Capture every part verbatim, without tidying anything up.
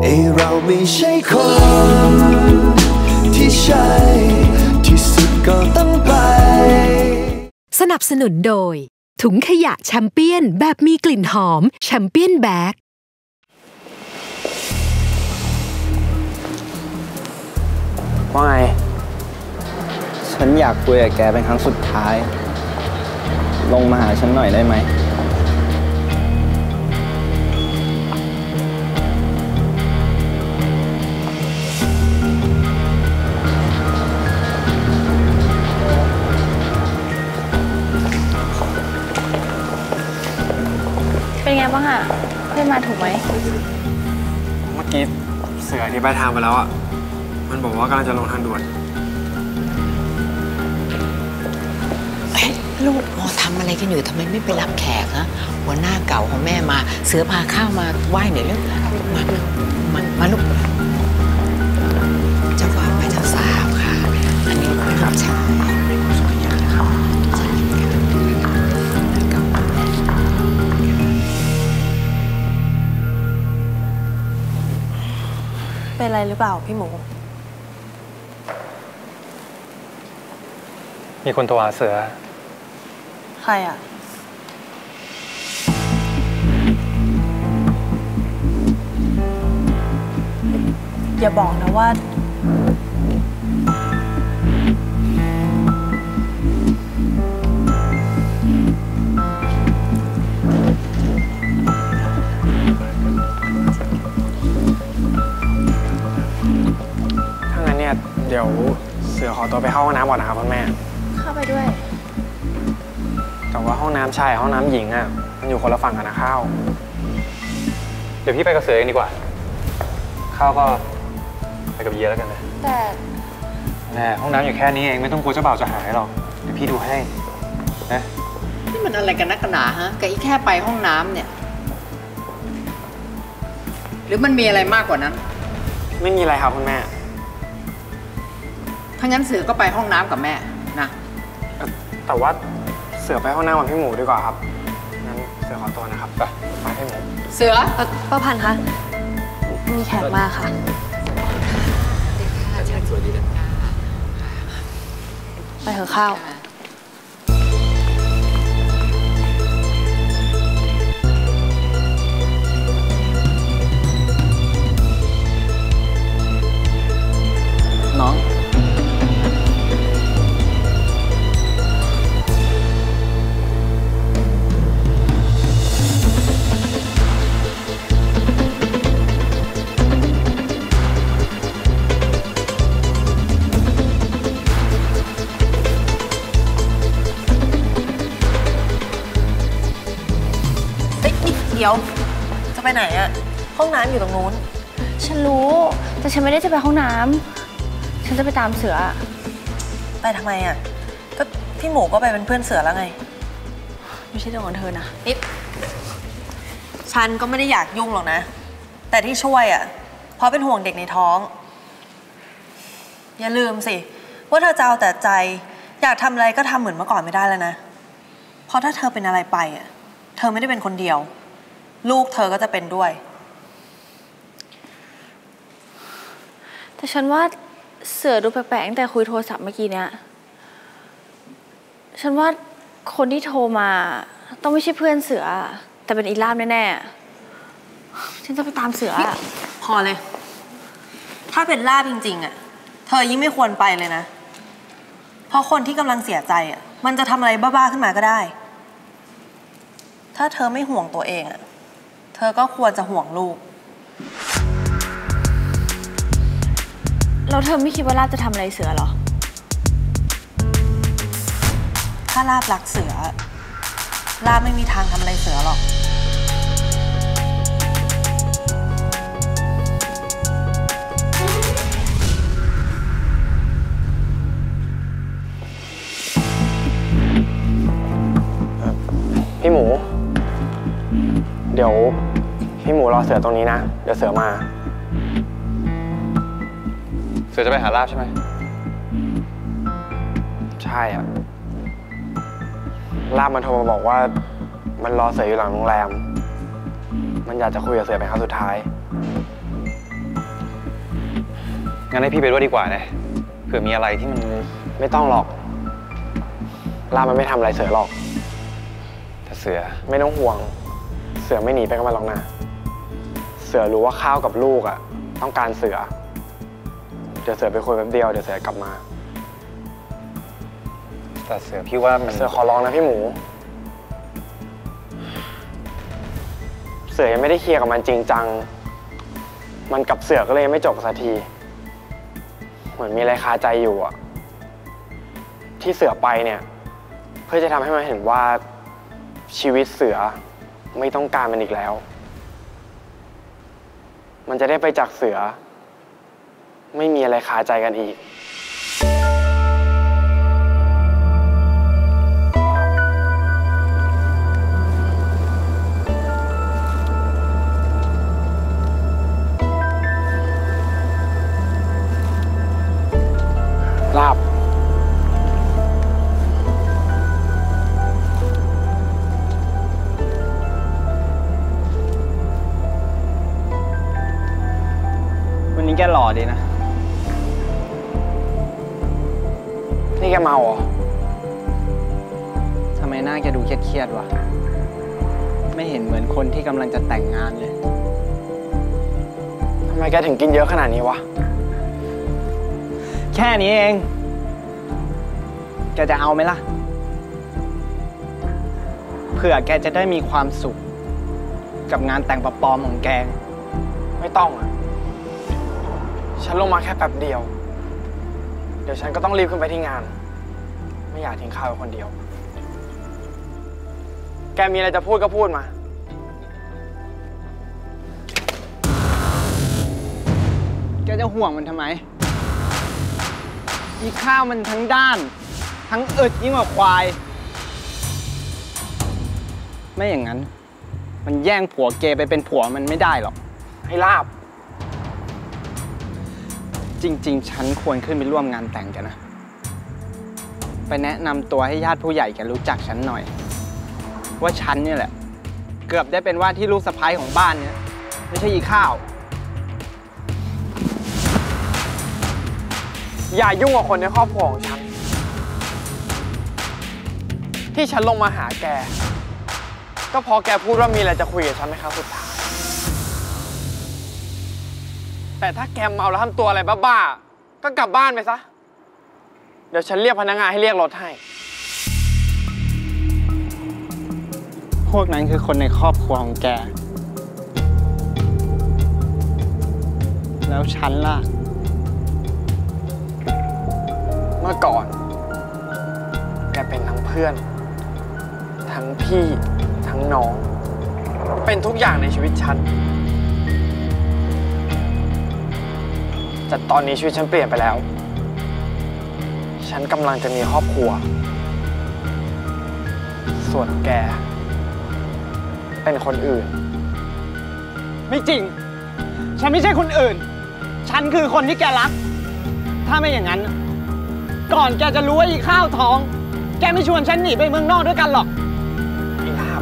ไอเราไม่ใช่คนที่ใช่ที่สุดก็ต้องไปสนับสนุนโดยถุงขยะแชมเปี้ยนแบบมีกลิ่นหอมแชมเปี้ยนแบ็กว่าไงฉันอยากคุยกับแกเป็นครั้งสุดท้ายลงมาหาฉันหน่อยได้ไหมเป็นไงบ้างอะเพื่อนมาถูกไหมเมื่อกี้เสืออธิบายทางไปแล้วอ่ะมันบอกว่ากำลังจะลงทางด่วนเฮ้ยลูกมอทำอะไรกันอยู่ทำไมไม่ไปรับแขกฮะหัวหน้าเก่าของแม่มาเสือพาข้าวมาไหว้หน่อยเร็วมามามาลูกเจ้าบ่าวแม่เจ้าสาวค่ะอันนี้ไม่รับชายเป็นอะไรหรือเปล่าพี่หมูมีคนโทรหาเสือใครอ่ะอย่าบอกนะว่าเดี๋ยวเสือขอตัวไปเข้าห้องน้ำก่อนนะครับคุณแม่เข้าไปด้วยแต่ว่าห้องน้ำชายห้องน้ำหญิงอ่ะมันอยู่คนละฝั่งกันนะข้าวเดี๋ยวพี่ไปกับเสือเองดีกว่าข้าวก็ไปกับเยียแล้วกันนะแต่แม่ห้องน้ำอยู่แค่นี้เองไม่ต้องกลัวเจ้าบ่าวจะหายหรอกเดี๋ยวพี่ดูให้นะนี่มันอะไรกันนักกันหนาฮะกับอีแค่ไปห้องน้ำเนี่ยหรือมันมีอะไรมากกว่านั้นไม่มีอะไรครับคุณแม่ถ้างั้นเสือก็ไปห้องน้ำกับแม่นะแต่ว่าเสือไปห้องน้ำกับพี่หมูดีกว่าครับงั้นเสือขอตัวนะครับไปไปพี่หมูเสือป้าพันธ์คะมีแขกมาค่ะไปเถอะข้าวน้องเดี๋ยวจะไปไหนอะห้องน้ำอยู่ตรงนู้นฉันรู้แต่ฉันไม่ได้จะไปห้องน้ำฉันจะไปตามเสือไปทำไมอะก็พี่หมูก็ไปเป็นเพื่อนเสือแล้วไงไม่ใช่เรื่องของเธอนะนิดฉันก็ไม่ได้อยากยุ่งหรอกนะแต่ที่ช่วยอะเพราะเป็นห่วงเด็กในท้องอย่าลืมสิว่าเธอจะเอาแต่ใจอยากทำอะไรก็ทำเหมือนเมื่อก่อนไม่ได้แล้วนะเพราะถ้าเธอเป็นอะไรไปอะเธอไม่ได้เป็นคนเดียวลูกเธอก็จะเป็นด้วยแต่ฉันว่าเสือดูแปลกๆตั้งแต่คุยโทรศัพท์เมื่อกี้เนี่ยฉันว่าคนที่โทรมาต้องไม่ใช่เพื่อนเสือแต่เป็นอีลาบแน่ๆฉันจะไปตามเสือพอเลยถ้าเป็นลาบจริงๆอ่ะเธอยิ่งไม่ควรไปเลยนะเพราะคนที่กำลังเสียใจอ่ะมันจะทำอะไรบ้าๆขึ้นมาก็ได้ถ้าเธอไม่ห่วงตัวเองอ่ะเธอก็ควรจะห่วงลูกแล้วเธอไม่คิดว่าลาบจะทำอะไรเสือหรอถ้าลาบรักเสือลาบไม่มีทางทำอะไรเสือหรอกพี่หมูเดี๋ยวพี่หมูรอเสือตรงนี้นะเดี๋ยวเสือมาเสือจะไปหาลาบใช่ไหมใช่อ่ะลาบมันโทรมาบอกว่ามันรอเสืออยู่หลังโรงแรมมันอยากจะคุยกับเสือเป็นครั้งสุดท้ายงั้นให้พี่ไปด้วยดีกว่าเลยเผื่อมีอะไรที่มันไม่ต้องหรอกลามันไม่ทำอะไรเสือหรอกแต่เสือไม่ต้องห่วงเสือไม่หนีไปกับมันหรอกนะเสือรู้ว่าข้าวกับลูกอ่ะต้องการเสือเดี๋ยวเสือไปคุยแป๊บเดียวเดี๋ยวเสือกลับมาแต่เสือพี่ว่ามันเสือขอร้องนะพี่หมูเสือยังไม่ได้เคลียร์กับมันจริงจังมันกับเสือก็เลยยังไม่จบสักทีเหมือนมีอะไรคาใจอยู่อะที่เสือไปเนี่ยเพื่อจะทำให้มันเห็นว่าชีวิตเสือไม่ต้องการมันอีกแล้วมันจะได้ไปจากเสือไม่มีอะไรคาใจกันอีกลาบวันนี้แกหล่อดีนะนี่แกเมาเหรอทำไมหน้าแกดูเครียดๆวะไม่เห็นเหมือนคนที่กำลังจะแต่งงานเลยทำไมแกถึงกินเยอะขนาดนี้วะแค่นี้เองแกจะเอาไหมล่ะเผื่อแกจะได้มีความสุขกับงานแต่งปลอมๆของแกไม่ต้องอ่ะฉันลงมาแค่แป๊บเดียวเดี๋ยวฉันก็ต้องรีบขึ้นไปที่งานไม่อยากทิ้งข้าวไว้คนเดียวแกมีอะไรจะพูดก็พูดมาแกจะห่วงมันทำไมมีข้าวมันทั้งด้านทั้งอึดยิ่งกว่าควายไม่อย่างนั้นมันแย่งผัวเกไปเป็นผัวมันไม่ได้หรอกให้ลาบจริงๆฉันควรขึ้นไปร่วมงานแต่งกันนะไปแนะนำตัวให้ญาติผู้ใหญ่แกรู้จักฉันหน่อยว่าฉันเนี่ยแหละเกือบได้เป็นว่าที่ลูกสะใภ้ของบ้านเนี่ยไม่ใช่อีข้าวอย่ายุ่งกับคนในครอบครัวของฉันที่ฉันลงมาหาแกก็เพราะแกพูดว่ามีอะไรจะคุยกับฉันไหมครับสุดท้ายแต่ถ้าแกเมาแล้วทำตัวอะไรบ้าๆก็กลับบ้านไปซะเดี๋ยวฉันเรียกพนักงานให้เรียกรถให้พวกนั้นคือคนในครอบครัวของแกแล้วฉันล่ะเมื่อก่อนแกเป็นทั้งเพื่อนทั้งพี่ทั้งน้องเป็นทุกอย่างในชีวิตฉันแต่ตอนนี้ชีวิตฉันเปลี่ยนไปแล้วฉันกำลังจะมีครอบครัวส่วนแกเป็นคนอื่นไม่จริงฉันไม่ใช่คนอื่นฉันคือคนที่แกรักถ้าไม่อย่างนั้นก่อนแกจะรู้ว่าอีข้าวท้องแกไม่ชวนฉันหนีไปเมืองนอกด้วยกันหรอกไอ้ลาบ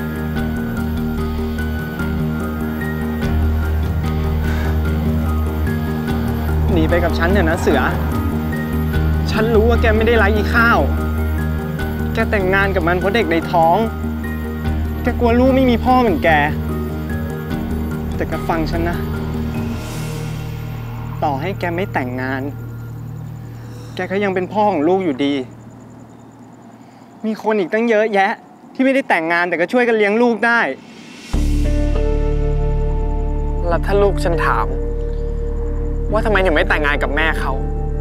หนีไปกับฉันเนี่ยนะเสือฉันรู้ว่าแกไม่ได้รักอีข้าวแกแต่งงานกับมันเพราะเด็กในท้องแกกลัวลูกไม่มีพ่อเหมือนแกแต่แกฟังฉันนะต่อให้แกไม่แต่งงานแกก็ยังเป็นพ่อของลูกอยู่ดีมีคนอีกตั้งเยอะแยะที่ไม่ได้แต่งงานแต่ก็ช่วยกันเลี้ยงลูกได้แล้วถ้าลูกฉันถามว่าทำไมถึงไม่แต่งงานกับแม่เขา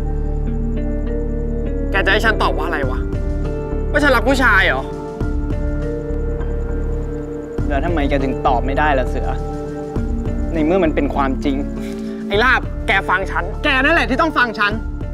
แกจะให้ฉันตอบว่าอะไรวะว่าฉันรักผู้ชายเหรอแล้วทำไมแกถึงตอบไม่ได้ล่ะเสือในเมื่อมันเป็นความจริงไอ้ลาบแกฟังฉันแกนั่นแหละที่ต้องฟังฉัน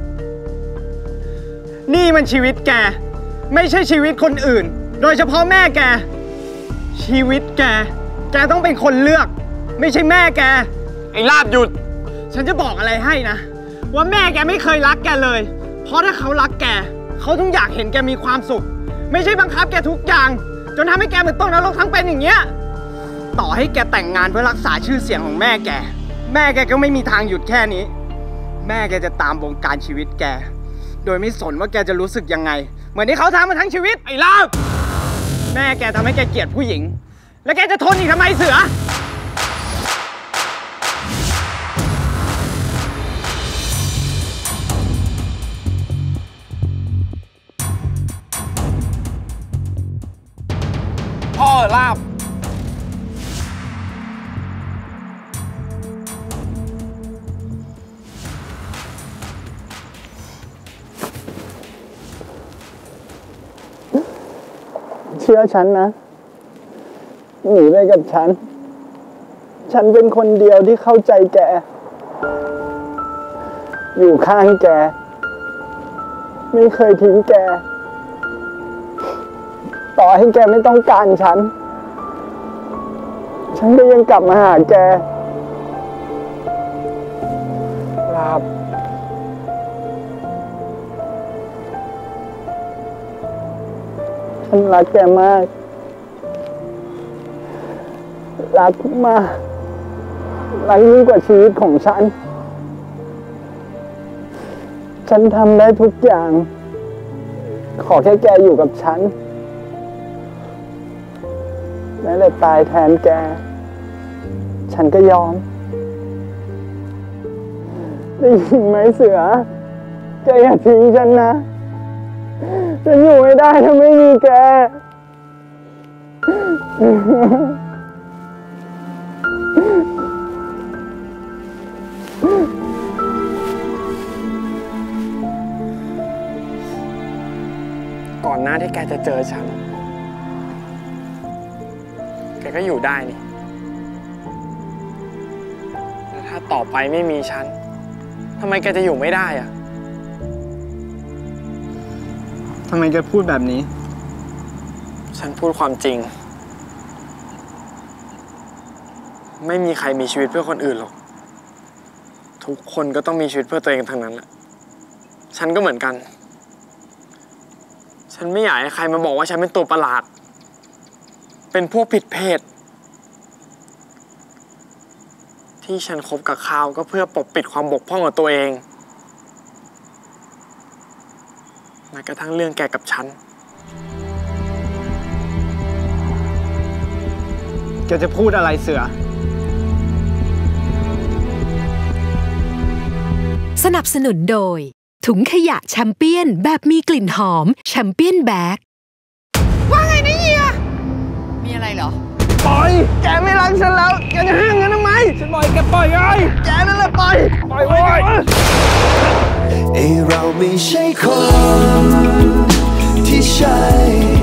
นี่มันชีวิตแกไม่ใช่ชีวิตคนอื่นโดยเฉพาะแม่แกชีวิตแกแกต้องเป็นคนเลือกไม่ใช่แม่แกไอ้ลาบหยุดฉันจะบอกอะไรให้นะว่าแม่แกไม่เคยรักแกเลยเพราะถ้าเขารักแกเขาต้องอยากเห็นแกมีความสุขไม่ใช่บังคับแกทุกอย่างจนทำให้แกเหมือนต้องนรกทั้งเป็นอย่างเงี้ยต่อให้แกแต่งงานเพื่อรักษาชื่อเสียงของแม่แกแม่แกก็ไม่มีทางหยุดแค่นี้แม่แกจะตามวงการชีวิตแกโดยไม่สนว่าแกจะรู้สึกยังไงเหมือนที่เขาทำมาทั้งชีวิตไอ้ลาบแม่แกทำให้แกเกลียดผู้หญิงแล้วแกจะทนอีกทำไมเสือพ่อลาบเชื่อฉันนะหนีไปกับฉันฉันเป็นคนเดียวที่เข้าใจแกอยู่ข้างแกไม่เคยทิ้งแกต่อให้แกไม่ต้องการฉันฉันก็ยังกลับมาหาแกลาบฉันรักแกมากรักมากรักยิ่งกว่าชีวิตของฉันฉันทำได้ทุกอย่างขอแค่แกอยู่กับฉันแม้แต่ตายแทนแกฉันก็ยอมได้ยินไหมเสือแกอย่าทิ้งฉันนะฉันอยู่ไม่ได้ถ้าไม่มีแกก่อนหน้าที่แกจะเจอฉันแกก็อยู่ได้นี่แต่ถ้าต่อไปไม่มีฉันทำไมแกจะอยู่ไม่ได้อะทำไมแกพูดแบบนี้ฉันพูดความจริงไม่มีใครมีชีวิตเพื่อคนอื่นหรอกทุกคนก็ต้องมีชีวิตเพื่อตัวเองทั้งนั้นแหละฉันก็เหมือนกันฉันไม่อยากให้ใครมาบอกว่าฉันเป็นตัวประหลาดเป็นพวกผิดเพศที่ฉันคบกับข้าวก็เพื่อปกปิดความบกพร่องของตัวเองแม้กระทั่งเรื่องแกกับฉันแกจะพูดอะไรเสือสนับสนุนโดยถุงขยะแชมเปี้ยนแบบมีกลิ่นหอมแชมเปี้ยนแบ็กว่าไงนะเฮียมีอะไรเหรอปล่อยแกไม่รักฉันแล้วแกจะห้ามกันทำไมฉันปล่อยแกปล่อยไงแกนั่นแหละปล่อยปล่อยไว้ไอเราไม่ใช่คนที่ใช่